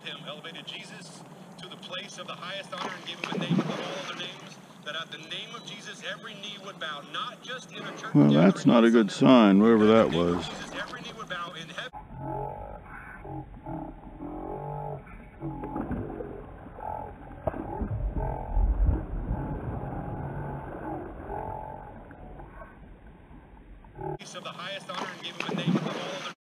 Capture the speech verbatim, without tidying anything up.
him elevated Jesus to the place of the highest honor and gave him a name above all other names, that at the name of Jesus every knee would bow, not just in a church. Well, that's not a good sign, wherever that was. Jesus, every knee would bow in heaven. Of the highest honor and gave him a name above all other